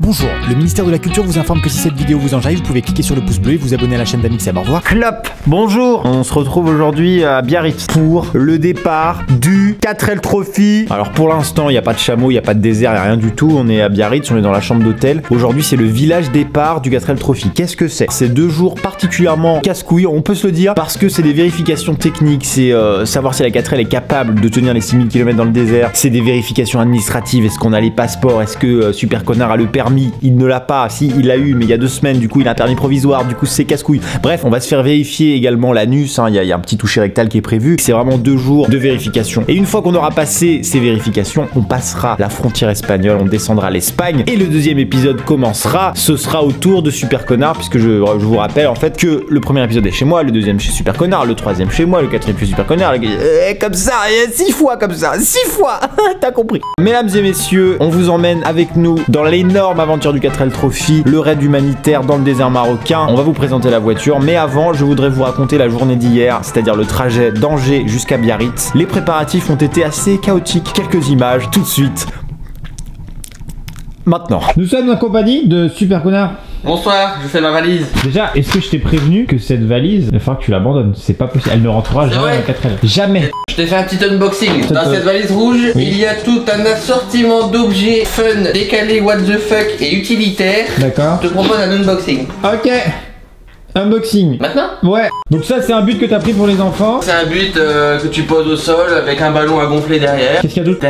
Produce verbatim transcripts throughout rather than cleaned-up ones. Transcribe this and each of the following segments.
Bonjour, le ministère de la Culture vous informe que si cette vidéo vous enjaille, vous pouvez cliquer sur le pouce bleu et vous abonner à la chaîne d'Amixem. Au revoir. Clop, bonjour. On se retrouve aujourd'hui à Biarritz pour le départ du quatre L Trophy. Alors pour l'instant, il n'y a pas de chameau, il n'y a pas de désert, il n'y a rien du tout. On est à Biarritz, on est dans la chambre d'hôtel. Aujourd'hui, c'est le village départ du quatre L Trophy. Qu'est-ce que c'est? C'est deux jours particulièrement casse-couilles, on peut se le dire, parce que c'est des vérifications techniques, c'est euh, savoir si la quatre L est capable de tenir les six mille kilomètres dans le désert. C'est des vérifications administratives, est-ce qu'on a les passeports, est-ce que euh, Super Connard a le permis? Il ne l'a pas, si il l'a eu mais il y a deux semaines, du coup il a un permis provisoire, du coup c'est casse-couille. Bref, on va se faire vérifier également l'anus, hein. il, y, y a un petit toucher rectal qui est prévu. C'est vraiment deux jours de vérification. Et une fois qu'on aura passé ces vérifications, on passera la frontière espagnole, on descendra l'Espagne. Et le deuxième épisode commencera, ce sera au tour de Super Connard, puisque je, je vous rappelle en fait que le premier épisode est chez moi, le deuxième chez Super Connard, le troisième chez moi, le quatrième chez Super Connard, le... euh, comme ça, et six fois comme ça, six fois. T'as compris. Mesdames et messieurs, on vous emmène avec nous dans l'énorme aventure du quatre L Trophy, le raid humanitaire dans le désert marocain. On va vous présenter la voiture, mais avant, je voudrais vous raconter la journée d'hier, c'est-à-dire le trajet d'Angers jusqu'à Biarritz. Les préparatifs ont été assez chaotiques. Quelques images, tout de suite. Maintenant. Nous sommes en compagnie de Super Connard. Bonsoir, je fais ma valise. Déjà, est-ce que je t'ai prévenu que cette valise, il va falloir que tu l'abandonnes? C'est pas possible, elle ne rentrera jamais vrai à quatre L. Jamais. Je t'ai fait un petit unboxing. Cette Dans euh... cette valise rouge, oui. il y a tout un assortiment d'objets fun, décalés, what the fuck et utilitaires. D'accord. Je te propose un unboxing. Ok. Unboxing. Maintenant? Ouais. Donc ça, c'est un but que t'as pris pour les enfants. C'est un but euh, que tu poses au sol avec un ballon à gonfler derrière. Qu'est-ce qu'il y a d'autre?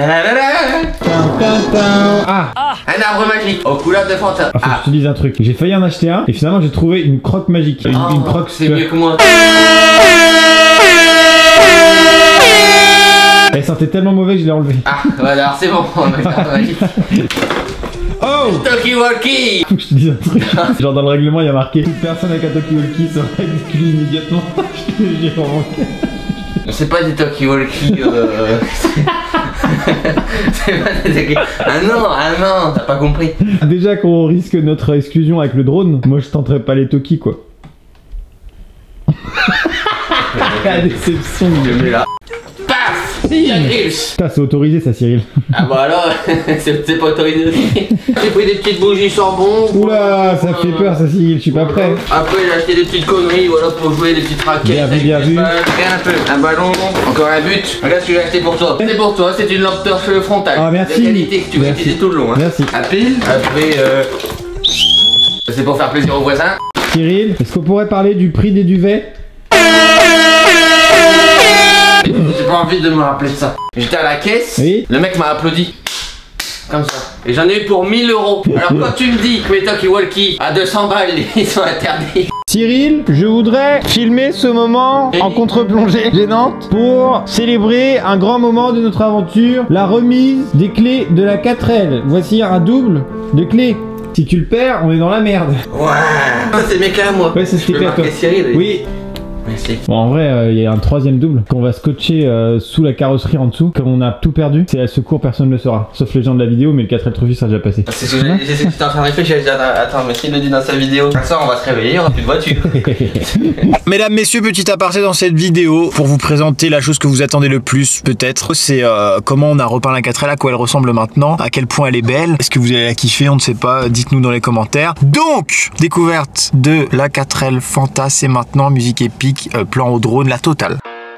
Ah. Un arbre magique aux couleurs de fantôme. Ah, faut que je te dise un truc. J'ai failli en acheter un et finalement j'ai trouvé une croque magique. Une, Oh, une croque. c'est mieux que moi. Elle sentait tellement mauvais que je l'ai enlevée. Ah, voilà, alors c'est bon, on va mettre l'arbre magique. Oh! Talkie walkie. Faut que je te dise un truc. Genre dans le règlement il y a marqué toute personne avec un talkie walkie sera exclue immédiatement. Je te jure. C'est pas des talkie walkie. Euh... c'est pas des talkie. Ah non, ah non, t'as pas compris. Déjà qu'on risque notre exclusion avec le drone, moi je tenterais pas les talkies quoi. La déception. Je mets là. Paf! Putain, c'est autorisé ça, Cyril. Ah bah alors, c'est pas autorisé aussi. J'ai pris des petites bougies charbon. Oula, ça fait peur ça, Cyril, je suis pas prêt. Après j'ai acheté des petites conneries, voilà, pour jouer des petites raquettes. Bien vu, bien vu. Regarde un peu, un ballon, encore un but. Regarde ce que j'ai acheté pour toi. C'est pour toi, c'est une lampe torche frontale. Ah merci. De qualité que tu vas utiliser tout le long. Hein. Merci. À pile. Après, euh... c'est pour faire plaisir aux voisins. Cyril, est-ce qu'on pourrait parler du prix des duvets? J'ai pas envie de me rappeler de ça. J'étais à la caisse, oui. Le mec m'a applaudi. Comme ça. Et j'en ai eu pour mille euros. Alors quand tu me dis que mes talkie-walkie à deux cents balles, ils sont interdits. Cyril, je voudrais filmer ce moment en contre-plongée gênante pour célébrer un grand moment de notre aventure, la remise des clés de la quatre L. Voici un double de clés. Si tu le perds, on est dans la merde. Ouais. Ça c'est mes clés à moi. Ouais, c'est ce qui est marquer Cyril. Et... oui. Merci. Bon, en vrai, il euh, y a un troisième double qu'on va scotcher euh, sous la carrosserie en dessous. Comme on a tout perdu, c'est à secours, personne ne le saura. Sauf les gens de la vidéo, mais le quatre L Trophy sera déjà passé. C'est ce que j'étais en train de réfléchir. J'ai dit, attends, mais s'il le dit dans sa vidéo, ça on va se réveiller, il n'y aura plus de voiture. Mesdames, messieurs, petit aparté dans cette vidéo pour vous présenter la chose que vous attendez le plus peut-être. C'est euh, comment on a repeint la quatre L, à quoi elle ressemble maintenant, à quel point elle est belle. Est-ce que vous allez la kiffer? On ne sait pas, dites-nous dans les commentaires. Donc, découverte de la quatre L Fanta, c'est maintenant, musique épique, euh, plan au drone, la totale.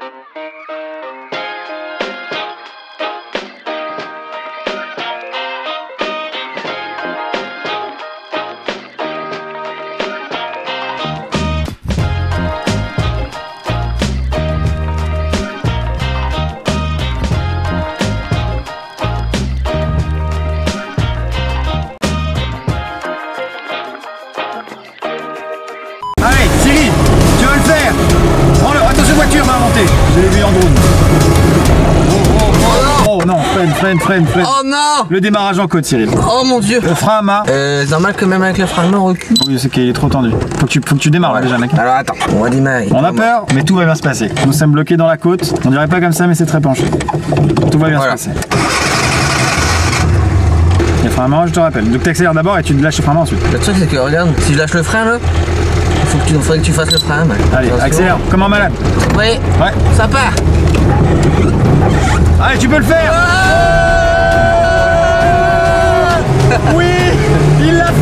Allez, Cyril, tu veux le faire? Prends-le, attention voiture va monter. Je l'ai vu en drone. Oh, oh, oh, oh non, freine, freine, freine, freine. Oh non! Le démarrage en côte, Cyril. Oh mon dieu! Le frein à main. Euh, c'est normal que même avec le frein à main on recule. Oui, c'est qu'il est trop tendu. Faut que tu, faut que tu démarres là, déjà, mec. Alors attends, on va démarrer. On a peur, mais tout va bien se passer. Nous sommes bloqués dans la côte. On dirait pas comme ça, mais c'est très penché. Tout va bien voilà. se passer. Le frein à main, je te rappelle. Donc tu accélères d'abord et tu lâches le frein à main ensuite. Le truc c'est que regarde, si je lâche le frein là, il faut que tu, faudrait que tu fasses le frein à main. Allez, attention. accélère, comme un malade. Oui, Ouais. ça part. Allez, tu peux le faire. Oui, il l'a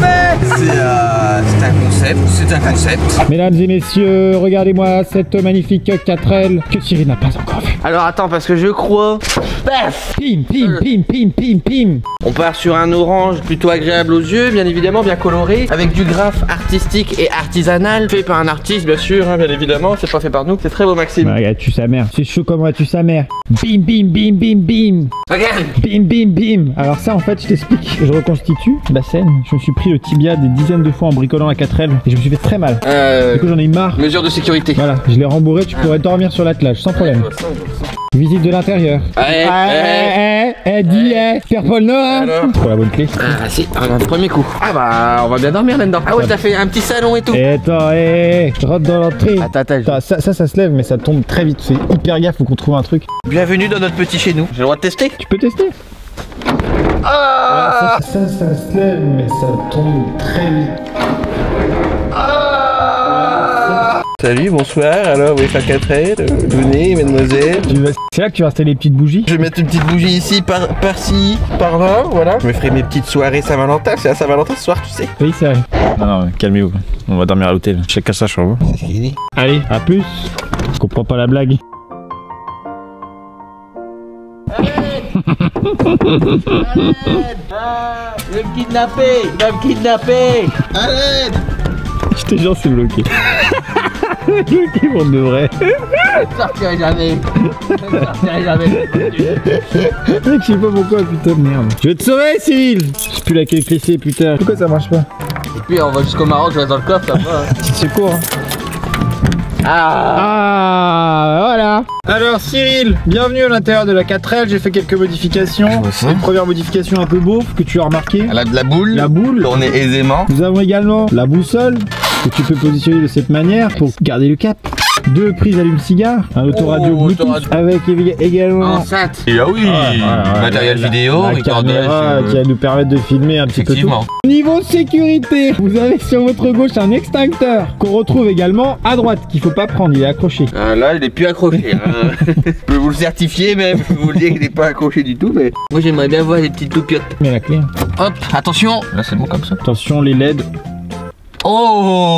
un concept. Mesdames et messieurs, regardez-moi cette magnifique quatre L que Cyril n'a pas encore vue. Alors attends, parce que je crois... Paf. Pim, pim, pim, pim, pim, pim. On part sur un orange plutôt agréable aux yeux, bien évidemment, bien coloré, avec du graphe artistique et artisanal, fait par un artiste, bien sûr, hein, bien évidemment, c'est pas fait par nous. C'est très beau, Maxime. Bah, regarde, tu sa mère. C'est chaud comme moi, tu sa mère. Bim, bim, bim, bim, bim. Regarde. Bim, bim, bim. Alors ça, en fait, je t'explique. Je reconstitue la scène. Je me suis pris le tibia des dizaines de fois en bricolant la quatre L et je me suis fait très mal. Euh... Du coup, j'en ai eu marre. Mesure de sécurité. Voilà, je l'ai rembourré. Tu pourrais dormir sur l'attelage sans problème. Visite de l'intérieur. Allez, Eh, eh, eh, dis, eh, Pierre-Paul Noah. Alors Pour la bonne clé. Ah si, regarde, premier coup. Ah bah, on va bien dormir là-dedans. Ah ouais, t'as fait un petit salon et tout. Et attends, eh, je rentre dans l'entrée. Attends, attends. Attends, ça, ça, ça se lève, mais ça tombe très vite. Fais hyper gaffe, faut qu'on trouve un truc. Bienvenue dans notre petit chez nous. J'ai le droit de tester? Tu peux tester. Ah, ça, ça, ça se lève, mais ça tombe très vite. Salut, bonsoir, alors oui, faire quatre L, venez mademoiselle. Tu vas- C'est là que tu vas installer les petites bougies. Je vais mettre une petite bougie ici, par, par-ci, par-là, voilà. Je me ferai mes petites soirées Saint-Valentin, c'est à Saint-Valentin ce soir, tu sais. Oui, c'est vrai. Non, non, calmez-vous. On va dormir à l'hôtel. Chacun sa chambre. C'est ce qu'il dit. Allez, à plus. Je comprends pas la blague. Ah, il va me kidnapper, il va me kidnapper. Arrête. Je te jure, c'est bloqué. Bloqué pour de vrai. Je sortirai jamais. Je sortirai jamais. Mec, je sais pas pourquoi, putain de merde. Je vais te sauver, Cyril. Je sais plus laquelle clé c'est, putain. Pourquoi ça marche pas? Et puis on va jusqu'au Maroc, je reste dans le coffre, ça va. Petit secours. Hein. Ah. Ah, voilà. Alors Cyril, bienvenue à l'intérieur de la quatre L. J'ai fait quelques modifications. Une première modification un peu beauf que tu as remarqué. Elle a de la boule, La boule. tournée aisément. Nous avons également la boussole que tu peux positionner de cette manière pour garder le cap. Deux prises allume-cigare, un autoradio Oh, Bluetooth autoradio. avec évi- également Enceinte. Et ah oui, ouais, matériel la- vidéo, la recordage. caméra euh, qui va nous permettre de filmer un petit peu tout. Effectivement. Niveau sécurité, vous avez sur votre gauche un extincteur qu'on retrouve également à droite qu'il faut pas prendre, il est accroché. Ah, là, il est plus accroché. hein. Je peux vous le certifier même, je peux vous le dire qu'il n'est pas accroché du tout, mais. Moi, j'aimerais bien voir les petites loupiottes. Mais la clé. hein. Hop, attention. Là c'est bon comme ça. Attention les L E D. Oh,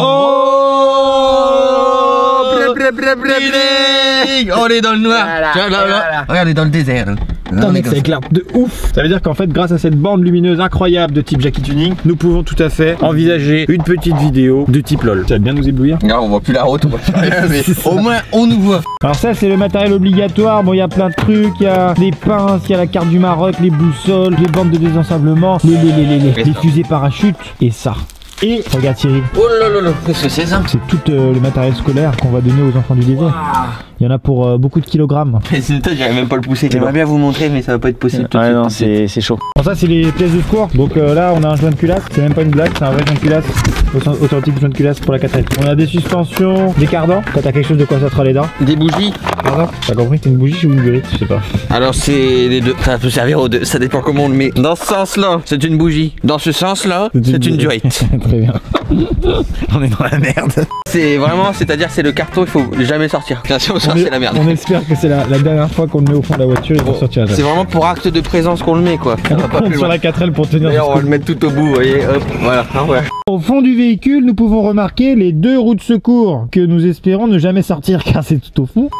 Oh, Blé, blé, blé, blé, blé. On est dans le noir. Voilà, Tiens, là, là. voilà. Regarde, on est dans le désert. là. Là, Putain on est mec, comme ça éclaire de ouf. Ça veut dire qu'en fait, grâce à cette bande lumineuse incroyable de type Jackie Tuning, nous pouvons tout à fait envisager une petite vidéo de type LOL. Ça va bien nous éblouir. ça. Là, on voit plus la route, on voit plus rien, mais C'est ça. au moins on nous voit. Alors ça c'est le matériel obligatoire, bon il y a plein de trucs, il y a des pinces, il y a la carte du Maroc, les boussoles, les bandes de désensablement, les les les les, les, les fusées parachutes et ça. Et regarde Cyril, Oh là là là, qu'est-ce que c'est ça? c'est tout euh, le matériel scolaire qu'on va donner aux enfants du désert. Il y en a pour euh, beaucoup de kilogrammes. Mais c'est une tête, j'arrive même pas à le pousser. J'aimerais bien vous montrer, mais ça va pas être possible tout de Ouais, suite. non, c'est c'est chaud. Bon ça c'est les pièces de secours, donc euh, là on a un joint de culasse, c'est même pas une blague, c'est un vrai joint de culasse, Auth- authentique joint de culasse pour la quatre L. On a des suspensions, des cardans, quand t'as quelque chose de quoi sortir les dents. Des bougies. Pardon, t'as compris, c'est une bougie ou une gueulette, je sais pas. Alors c'est les deux, ça peut servir aux deux, ça dépend comment on le met. Dans ce sens-là, c'est une bougie. Dans ce sens-là, c'est une durite. Très bien. On est dans la merde. C'est vraiment, c'est-à-dire c'est le carton, il faut jamais sortir. Si on sort, On, est- c'est la merde. on espère que c'est la, la dernière fois qu'on le met au fond de la voiture, il va sortir la C'est vraiment pour acte de présence qu'on le met quoi. Ça va pas compte plus sur loin. la quatre L pour tenir D'ailleurs, on va jusqu'au le mettre tout au bout, vous voyez, hop, voilà. Ah ouais. Au fond du véhicule, nous pouvons remarquer les deux roues de secours que nous espérons ne jamais sortir car c'est tout au fond.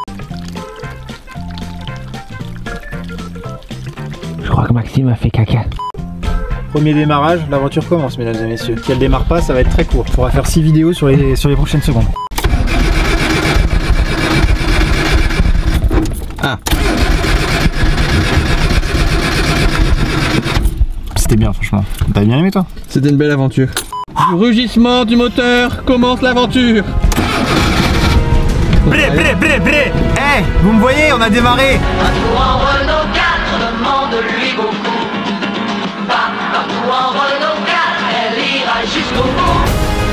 Je crois que Maxime a fait caca. Premier démarrage, l'aventure commence mesdames et messieurs. Si elle démarre pas, ça va être très court. Il faudra faire six vidéos sur les, sur les prochaines secondes. Ah. C'était bien franchement. T'as bien aimé toi? C'était une belle aventure. Du rugissement du moteur, commence l'aventure. Blé, blé, blé, blé. Eh, vous me voyez, on a démarré. Partout en Renault quatre, demande-lui beaucoup. Partout en Renault quatre, elle ira jusqu'au bout.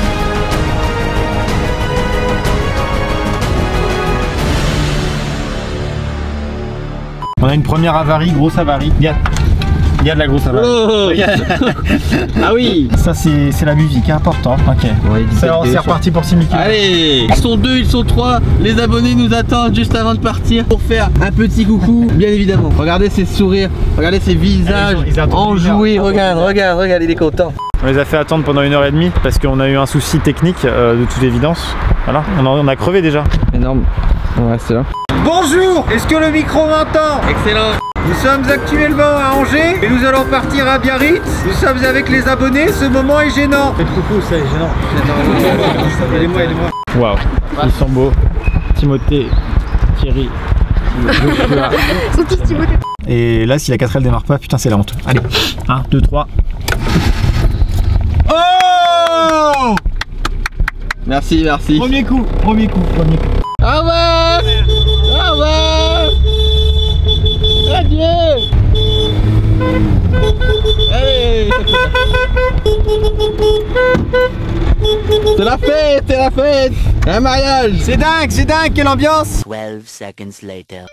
On a une première avarie, grosse avarie. Regarde. Regarde la grosse avarie. Oh. Ah oui. Ça c'est c'est la musique, important. Ok. C'est c'est reparti pour six Mickey. Allez, ils sont deux, ils sont trois. Les abonnés nous attendent juste avant de partir pour faire un petit coucou, bien évidemment. Regardez ces sourires, regardez ces visages Ils ont- ils ont attendu une enjoués. heure. Regarde, regarde, regarde, il est content. On les a fait attendre pendant une heure et demie parce qu'on a eu un souci technique euh, de toute évidence. Voilà, on a, on a crevé déjà. Énorme. On va rester là. Bonjour, est-ce que le micro m'entend? Excellent. Nous sommes actuellement à Angers et nous allons partir à Biarritz. Nous sommes avec les abonnés, ce moment est gênant. C'est trop cool, ça est gênant. Aidez-moi, aidez-moi. Waouh, ils sont beaux. Timothée, Thierry, Joshua. Ils sont tous Timothée. Et là, si la quatre L démarre pas, putain, c'est la honte. Allez, un, deux, trois. Oh! Merci, merci. Premier coup, premier coup, premier coup. Au revoir. Au revoir. Adieu. Allez. C'est la fête, c'est la fête. Un mariage. C'est dingue, c'est dingue, quelle ambiance! twelve seconds later.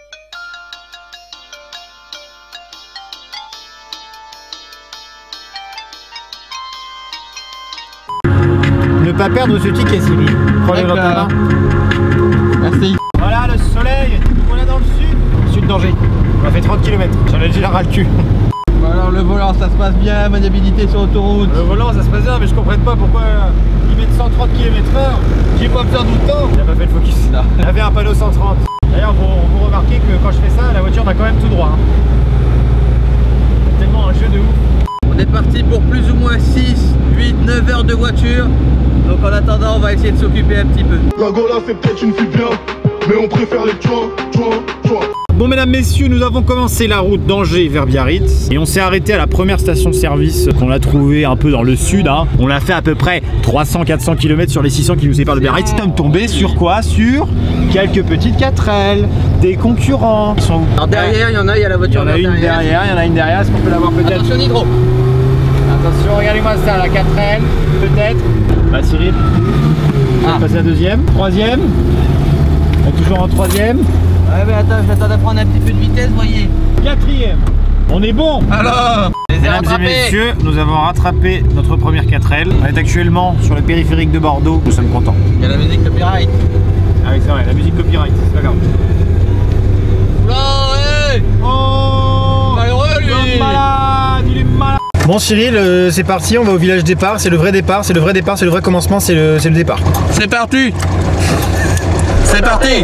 Ne pas perdre ce ticket, Siri. Prenez votre main. Merci. Voilà le soleil, voilà dans le sud. Sud d'Angers. On a fait trente kilomètres. J'en ai déjà ras le cul. Bon, alors le volant, ça se passe bien, maniabilité sur autoroute. Le volant, ça se passe bien, mais je comprends pas pourquoi ils mettent cent trente kilomètres heure. J'ai pas besoin d'autant. Il a pas fait le focus. Non. Il avait un panneau cent trente. D'ailleurs, vous, vous remarquez que quand je fais ça, la voiture va quand même tout droit. Hein. C'est tellement un jeu de ouf. On est parti pour plus ou moins six, huit, neuf heures de voiture. Donc en attendant, on va essayer de s'occuper un petit peu. La Gola c'est peut-être une fille bien, mais on préfère les joints, joints, joints. Bon mesdames, messieurs, nous avons commencé la route d'Angers vers Biarritz et on s'est arrêté à la première station-service qu'on a trouvée un peu dans le sud. Hein. On a fait à peu près trois cents à quatre cents kilomètres sur les six cents qui nous séparent de Biarritz. Nous sommes tombés sur quoi? Sur quelques petites quatre L, des concurrents. Ils sont où? Alors derrière, il y en a, il y a la Il y voiture en a une derrière, il y en a une derrière. Est-ce qu'on peut l'avoir peut-être? Attention Nitro. Attention, regardez-moi ça, la quatre L, peut-être. Bah Cyril, on va passer la deuxième, troisième. On est toujours en troisième. Ouais mais attends, j'attends de prendre un petit peu de vitesse, voyez. Quatrième. On est bon. Alors, les ai Mesdames et rattrapés. messieurs, nous avons rattrapé notre première quatre L. On est actuellement sur le périphérique de Bordeaux. Nous sommes contents. Il y a la musique copyright. Ah oui, c'est vrai, la musique copyright, c'est pas grave. Là, hey. Oh, Malheureux lui. il est malade, il est malade. Bon Cyril, euh, c'est parti, on va au village départ, c'est le vrai départ, c'est le vrai départ, c'est le vrai commencement, c'est le, c'est le départ. C'est parti. C'est parti.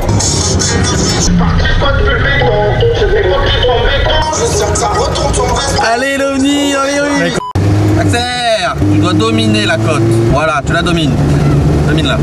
Allez l'OVNI dans les rues. Accélère. Tu dois dominer la côte. Voilà, tu la domines. Domine-la.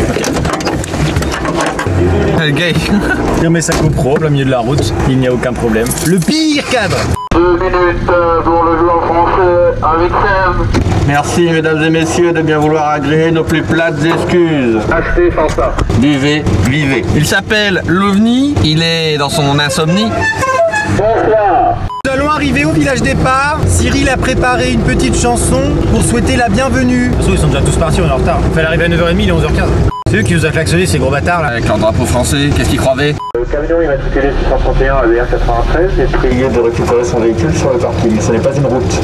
Le gay. Il remet sa GoPro au milieu de la route, il n'y a aucun problème. Le pire cadre. Deux minutes pour le joueur français avec Sam. Merci mesdames et messieurs de bien vouloir agréer nos plus plates excuses. Achetez sans ça. Buvez, vivez. Il s'appelle l'OVNI. Il est dans son insomnie. Bonsoir. Nous allons arriver au village départ. Cyril a préparé une petite chanson pour souhaiter la bienvenue. De toute façon, ils sont déjà tous partis, on est en retard. Il fallait arriver à neuf heures trente, il est onze heures quinze. C'est eux qui nous a klaxonné, ces gros bâtards là. Avec leur drapeau français, qu'est-ce qu'il croyait? Le camion il m'a tutelé six cent trente et un à V R quatre-vingt-treize et prié de récupérer son véhicule sur le parking. Ce n'est pas une route.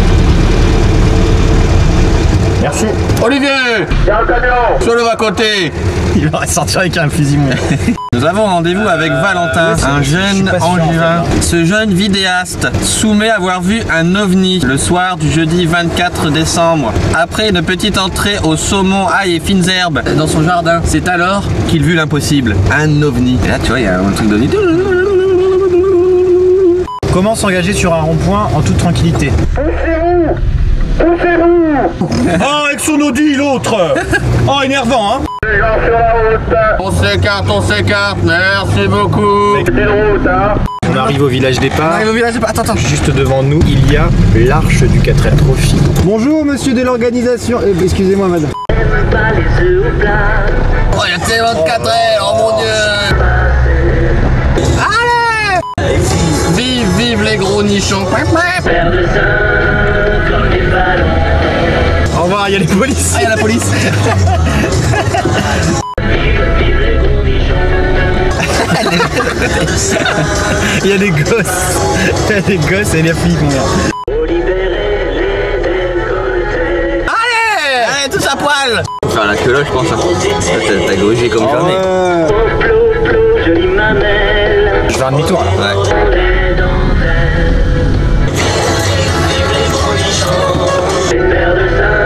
Merci. Olivier, Il y a un camion. sur le bas-côté. Il va sortir avec un fusil mouillé. Nous avons rendez-vous avec Valentin, un jeune angevin. Ce jeune vidéaste soumet avoir vu un ovni le soir du jeudi vingt-quatre décembre. Après une petite entrée au saumon, ail et fines herbes dans son jardin, c'est alors qu'il vit l'impossible. Un ovni. Et là, tu vois, il y a un truc d'ovni. Comment s'engager sur un rond-point en toute tranquillité? Poussez-vous. Poussez-vous. Oh, avec son Audi, l'autre. Oh, énervant, hein. Les gens sur la route. On s'écarte, on s'écarte, merci beaucoup. C'est une route hein. On arrive au village On départ. arrive au village, attends, attends. Juste devant nous, il y a l'arche du quatre L Trophy. Bonjour monsieur de l'organisation. Euh, Excusez-moi madame. Oh, il y a tellement de quatre L, oh mon dieu. Allez. Vive, vive les gros nichons. Au revoir, il y a les polices. Ah, il y a la police. Il y a des gosses. Il y a des gosses et les filles qui vont. Allez. Allez, tous à poil. Faut faire la queue là, je pense. Hein. T'as grugé comme jamais. Je vais un demi-tour là. Ouais. Père de ça.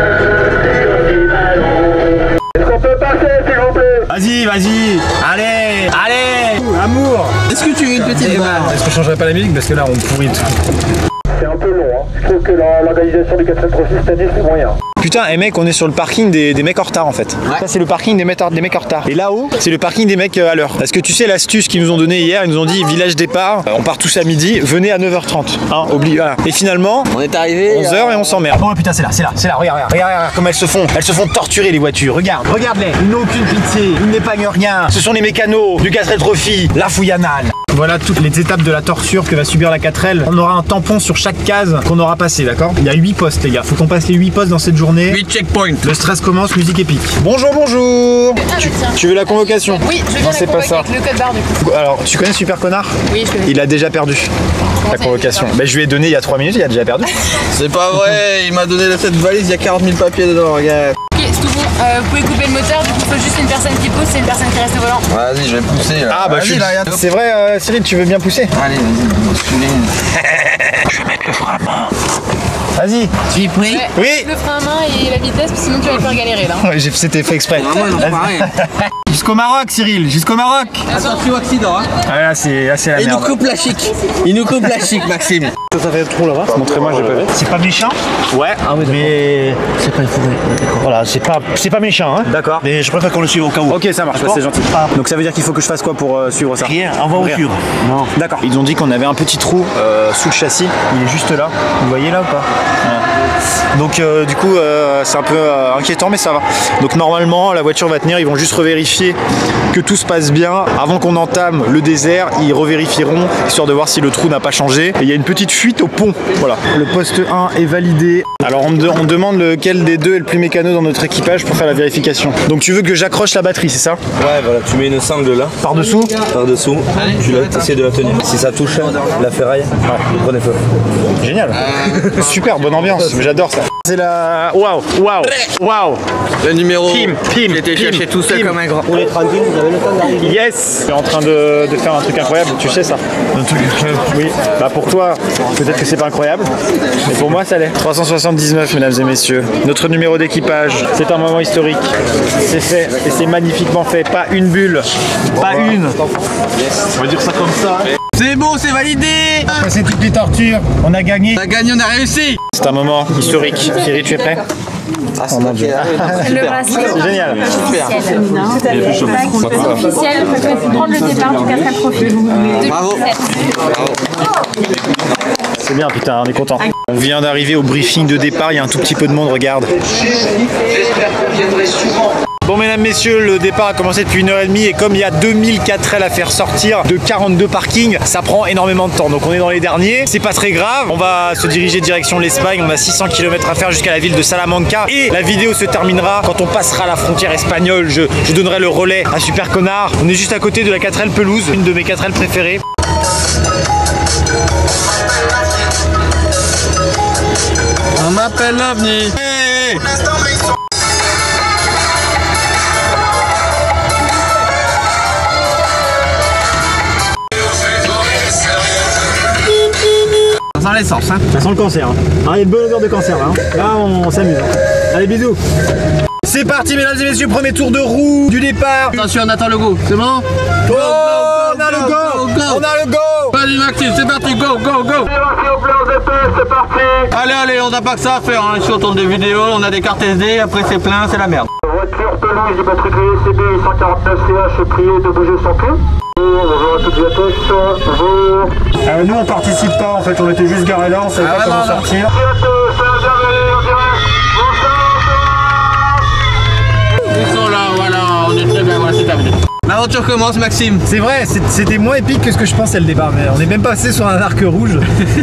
Vas-y, vas-y. Allez, allez. Amour. Est-ce que tu veux une petite balle? Est-ce que je changerais pas la musique parce que là on pourrit tout. C'est un peu long, hein. Je trouve que l'organisation du quatrième trophy cette année, c'est moyen. Putain, et mec, on est sur le parking des, des mecs en retard en fait. Ouais. Ça, c'est le parking des mecs, des mecs en retard. Et là-haut, c'est le parking des mecs à l'heure. Parce que tu sais, l'astuce qu'ils nous ont donnée hier, ils nous ont dit village départ, on part tous à midi, venez à neuf heures trente. Hein, oublie, voilà. Et finalement, on est arrivé onze heures et on s'emmerde. Oh putain, c'est là, c'est là, c'est là, regarde, regarde, regarde, regarde comme elles se font. Elles se font torturer les voitures, regarde, regarde-les. Ils n'ont aucune pitié, ils n'épargnent rien. Ce sont les mécanos du quatrième trophy, la fouillanale. Voilà toutes les étapes de la torsure que va subir la quatre L. On aura un tampon sur chaque case qu'on aura passé, d'accord? Il y a huit postes les gars, faut qu'on passe les huit postes dans cette journée. huit checkpoints. Le stress commence, musique épique. Bonjour, bonjour. Ah, tu, bah, tu veux la convocation? Oui, je veux non, bien la convoquer avec le code barre du coup. Alors, tu connais Super Connard? Oui, je connais. Il a déjà perdu la convocation. Bah, je lui ai donné il y a trois minutes, il a déjà perdu. C'est pas vrai, il m'a donné cette valise, il y a quarante mille papiers dedans, regarde. Ok, c'est tout bon. Euh, vous pouvez couper le moteur, du coup, il faut juste une personne qui pousse et une personne qui reste au volant. Vas-y, je vais pousser là. Ah, bah, je suis. C'est vrai, euh, Cyril, tu veux bien pousser? Allez, vas-y, je vais mettre le frein à main. Vas-y. Tu es prêt? Ouais, Oui. Le frein à main et la vitesse, sinon tu vas le faire galérer là. Ouais, c'était fait exprès. Pareil. Jusqu'au Maroc, Cyril, jusqu'au Maroc. Attention accident, hein. Ah, là, c'est la Il merde. nous coupe la chic. Il nous coupe la chic, Maxime. Ça fait trop là-bas. Montrez-moi, j'ai pas vu. C'est pas méchant? Ouais. Ah oui, mais c'est pas une fourrée. voilà, c'est pas, c'est pas méchant, hein. D'accord. Mais je préfère qu'on le suive au cas où. Ok, ça marche, c'est gentil. Donc ça veut dire qu'il faut que je fasse quoi pour euh, suivre ça? Rien, on va au cure. Non. D'accord. Ils ont dit qu'on avait un petit trou euh, sous le châssis. Il est juste là. Vous voyez là ou pas? Ouais. Donc euh, du coup, euh, c'est un peu euh, inquiétant, mais ça va. Donc normalement, la voiture va tenir. Ils vont juste revérifier que tout se passe bien avant qu'on entame le désert. Ils revérifieront histoire de voir si le trou n'a pas changé. Et il y a une petite fuite au pont. Voilà. Le poste un est validé. Alors on me, de, on demande lequel des deux est le plus mécano dans notre équipage pour faire la vérification. Donc tu veux que j'accroche la batterie, c'est ça? Ouais, voilà, tu mets une sangle là. Par dessous? Par dessous. Tu essaies de la tenir. Si ça touche la ferraille, ouais, prenez feu. Génial. Super, bonne ambiance. J'adore ça. C'est la. Waouh, waouh, waouh. Le numéro. Pim, pim. J'étais cherché tout seul comme un grand. Pour les tranquilles, vous avez le temps d'arriver. Yes. Je suis en train de, de faire un truc incroyable, tu sais ça. Un truc incroyable. Oui. Bah pour toi, peut-être que c'est pas incroyable, mais pour moi ça l'est. trois cent soixante-dix-neuf, mesdames et messieurs. Notre numéro d'équipage. C'est un moment historique. C'est fait et c'est magnifiquement fait. Pas une bulle, pas une. On va dire ça comme ça. C'est bon, c'est validé. C'est toutes les tortures. On a gagné. On a gagné, on a réussi. C'est un moment historique. Thierry, tu es prêt? Ah, c'est mon Dieu. Le bracelet. C'est génial. Officiel. Officiel, parce que c'est prendre le départ du quatrième profil. Bravo. C'est bien, putain, on est content. On vient d'arriver au briefing de départ. Il y a un tout petit peu de monde, regarde. Bon, mesdames, messieurs, le départ a commencé depuis une heure trente et comme il y a deux mille quatre L à faire sortir de quarante-deux parkings, ça prend énormément de temps. Donc on est dans les derniers, c'est pas très grave. On va se diriger direction l'Espagne, on a six cents kilomètres à faire jusqu'à la ville de Salamanca et la vidéo se terminera quand on passera la frontière espagnole. Je, je donnerai le relais à Super Connard. On est juste à côté de la quatre L Pelouse, une de mes quatre L préférées. On m'appelle l'OVNI. Hey. Ça sent l'essence, hein. Ça sent le cancer. Hein. Ah, il y a une bonne odeur de cancer là. Hein. Là, on, on s'amuse. Hein. Allez, bisous. C'est parti, mesdames et messieurs, premier tour de roue du départ. Attention, on attend le go, c'est bon? Go, go, on a le go, go, go. On a le go. Vas-y Maxime, c'est parti, go, go, go. C'est parti. Allez, allez, on n'a pas que ça à faire, hein. Ici on tourne des vidéos, on a des cartes S D, après c'est plein, c'est la merde. Voiture Pelouse du matriculé C B cent quarante-neuf C H est prié de bouger sans queue. Bonjour à toute vitesse. Bonjour. Euh, nous on participe pas en fait, on était juste garés là, on savait Ah, pas non, comment non. sortir. Ils sont là, voilà, on est très bien, voilà, c'est terminé. L'aventure commence, Maxime. C'est vrai, c'est- c'était moins épique que ce que je pensais le départ, mais on est même passé sur un arc rouge.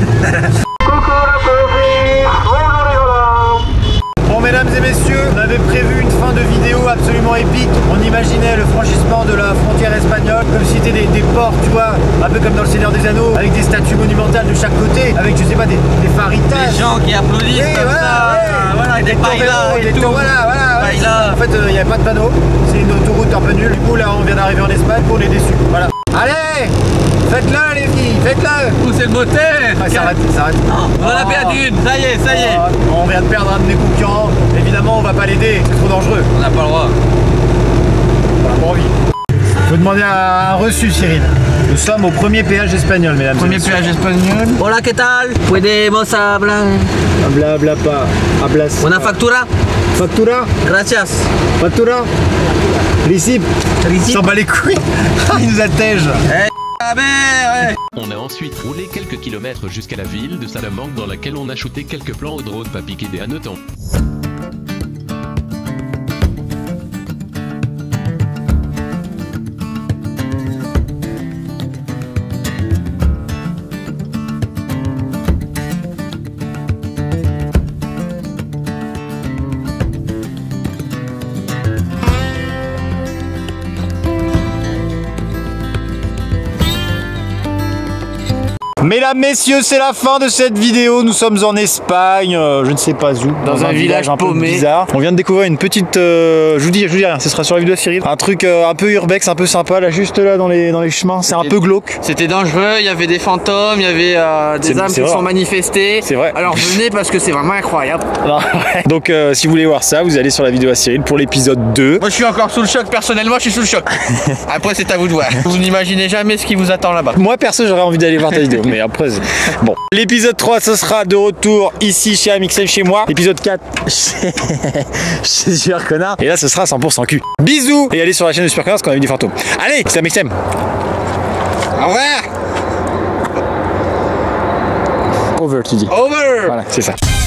Bon, mesdames et messieurs, on avait prévu une fin de vidéo absolument épique. On imaginait le franchissement de la frontière espagnole, comme si c'était des, des ports, tu vois, un peu comme dans le Seigneur des Anneaux, avec des statues monumentales de chaque côté, avec, je sais pas, des, des faritas. Les gens qui applaudissent Et comme voilà, ça, ouais. voilà, avec des paillas et des tout. tours, voilà, voilà, ouais. Paillas. En fait, il n'y avait pas de panneau, c'est une autoroute un peu nulle. Du coup, là, on vient d'arriver en Espagne, on est déçus. Voilà. Allez, faites-le, les filles, faites-le. Où c'est le moteur? Ouais, ça arrête, ça arrête. On en a perdu une, ça y est, ça y est. On vient de perdre un de mes concurrents. Évidemment, on va pas l'aider, c'est trop dangereux. On n'a pas le droit. Pour envie. Faut demander un reçu, Cyril. Nous sommes au premier péage espagnol, mesdames. Premier péage espagnol. Hola, ¿qué tal? Podemos hablar. Habla, habla pas. Hablas. Una factura? Factura? Gracias. Factura? Receipt? Il s'en bat les couilles. Il nous attège. On a ensuite roulé quelques kilomètres jusqu'à la ville de Salamanque dans laquelle on a shooté quelques plans au drone pas piqué des hannetons. Mesdames, messieurs, c'est la fin de cette vidéo. Nous sommes en Espagne, euh, je ne sais pas où. Dans, dans un, un village, village un paumé. peu bizarre. On vient de découvrir une petite. Euh, je vous dis, je vous dis rien. Ce sera sur la vidéo de Cyril. Un truc euh, un peu urbex, un peu sympa, là, juste là dans les dans les chemins. C'est un peu glauque. C'était dangereux. Il y avait des fantômes, il y avait euh, des âmes qui sont manifestées. C'est vrai. Alors venez parce que c'est vraiment incroyable. Non, ouais. Donc, euh, si vous voulez voir ça, vous allez sur la vidéo à Cyril pour l'épisode deux. Moi, je suis encore sous le choc. Personnellement, je suis sous le choc. Après, c'est à vous de voir. Vous n'imaginez jamais ce qui vous attend là-bas. Moi, perso, j'aurais envie d'aller voir ta vidéo, mais après. Bon, l'épisode trois, ce sera de retour ici chez Amixem, chez moi. Épisode quatre, chez, chez Super Connard. Et là, ce sera cent pour cent cul. Bisous. Et allez sur la chaîne de Super Connard parce qu'on a vu du fantôme. Allez, c'est Amixem. Au revoir. Over, tu dis. Over. Voilà, c'est ça.